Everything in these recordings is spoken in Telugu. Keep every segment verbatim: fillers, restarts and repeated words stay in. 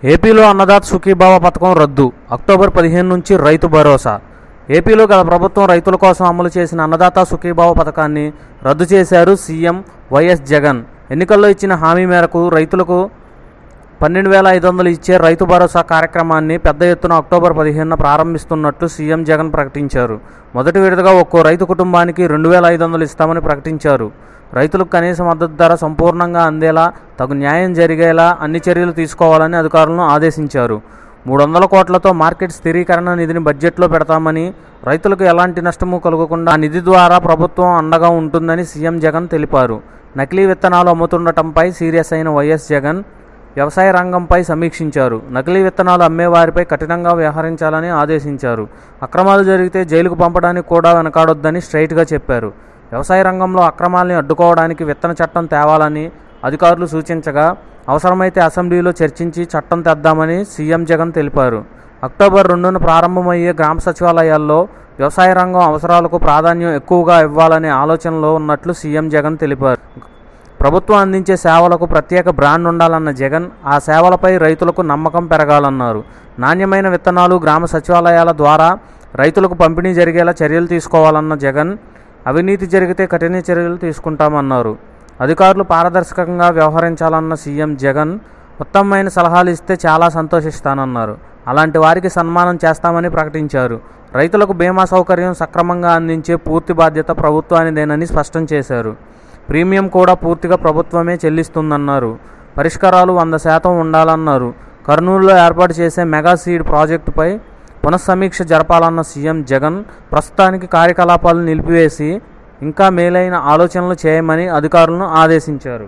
ఏపీలో అన్నదాత సుఖీభావ పథకం రద్దు. అక్టోబర్ పదిహేను నుంచి రైతు భరోసా. ఏపీలో గత ప్రభుత్వం రైతుల కోసం అమలు చేసిన అన్నదాత సుఖీభావ పథకాన్ని రద్దు చేశారు సీఎం వైఎస్ జగన్. ఎన్నికల్లో ఇచ్చిన హామీ మేరకు రైతులకు పన్నెండు వేల ఐదు వందలు ఇచ్చే రైతు భరోసా కార్యక్రమాన్ని పెద్ద ఎత్తున అక్టోబర్ పదిహేనున ప్రారంభిస్తున్నట్లు సీఎం జగన్ ప్రకటించారు. మొదటి విడతగా ఒక్కో రైతు కుటుంబానికి రెండు వేల ఐదు వందలు ఇస్తామని ప్రకటించారు. రైతులకు కనీస మద్దతు ధర సంపూర్ణంగా అందేలా తగు న్యాయం జరిగేలా అన్ని చర్యలు తీసుకోవాలని అధికారులను ఆదేశించారు. మూడు వందల కోట్లతో మార్కెట్ స్థిరీకరణ నిధిని బడ్జెట్లో పెడతామని, రైతులకు ఎలాంటి నష్టము కలగకుండా ఆ నిధి ద్వారా ప్రభుత్వం అండగా ఉంటుందని సీఎం జగన్ తెలిపారు. నకిలీ విత్తనాలు అమ్ముతుండటంపై సీరియస్ అయిన వైఎస్ జగన్ వ్యవసాయ రంగంపై సమీక్షించారు. నకిలీ విత్తనాలు అమ్మేవారిపై కఠినంగా వ్యవహరించాలని ఆదేశించారు. అక్రమాలు జరిగితే జైలుకు పంపడానికి కూడా వెనకాడొద్దని స్ట్రైట్గా చెప్పారు. వ్యవసాయ రంగంలో అక్రమాలని అడ్డుకోవడానికి విత్తన చట్టం తేవాలని అధికారులు సూచించగా, అవసరమైతే అసెంబ్లీలో చర్చించి చట్టం తెద్దామని సీఎం జగన్ తెలిపారు. అక్టోబర్ రెండున ప్రారంభమయ్యే గ్రామ సచివాలయాల్లో వ్యవసాయ రంగం అవసరాలకు ప్రాధాన్యం ఎక్కువగా ఇవ్వాలనే ఆలోచనలో ఉన్నట్లు సీఎం జగన్ తెలిపారు. ప్రభుత్వం అందించే సేవలకు ప్రత్యేక బ్రాండ్ ఉండాలన్న జగన్ ఆ సేవలపై రైతులకు నమ్మకం పెరగాలన్నారు. నాణ్యమైన విత్తనాలు గ్రామ సచివాలయాల ద్వారా రైతులకు పంపిణీ జరిగేలా చర్యలు తీసుకోవాలన్న జగన్, అవినీతి జరిగితే కఠిన చర్యలు తీసుకుంటామన్నారు. అధికారులు పారదర్శకంగా వ్యవహరించాలన్న సీఎం జగన్, ఉత్తమమైన సలహాలు ఇస్తే చాలా సంతోషిస్తానన్నారు. అలాంటి వారికి సన్మానం చేస్తామని ప్రకటించారు. రైతులకు బీమా సౌకర్యం సక్రమంగా అందించే పూర్తి బాధ్యత ప్రభుత్వానిదేనని స్పష్టం చేశారు. ప్రీమియం కూడా పూర్తిగా ప్రభుత్వమే చెల్లిస్తుందన్నారు. పరిష్కారాలు వంద శాతం ఉండాలన్నారు. కర్నూలులో ఏర్పాటు చేసే మెగా సీడ్ ప్రాజెక్టుపై పునఃసమీక్ష జరపాలన్న సీఎం జగన్, ప్రస్తుతానికి కార్యకలాపాలు నిలిపివేసి ఇంకా మేలైన ఆలోచనలు చేయమని అధికారులను ఆదేశించారు.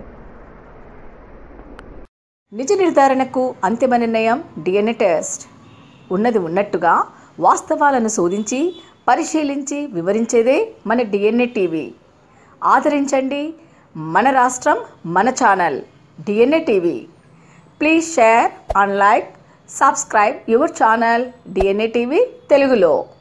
నిజ నిర్ధారణకు అంతిమ నిర్ణయం డిఎన్ఏ టెస్ట్. ఉన్నది ఉన్నట్టుగా వాస్తవాలను శోధించి పరిశీలించి వివరించేదే మన డిఎన్ఏ టీవీ. ఆదరించండి. మన రాష్ట్రం మన channel DNA TV. Please share and like, subscribe your channel DNA TV తెలుగులో.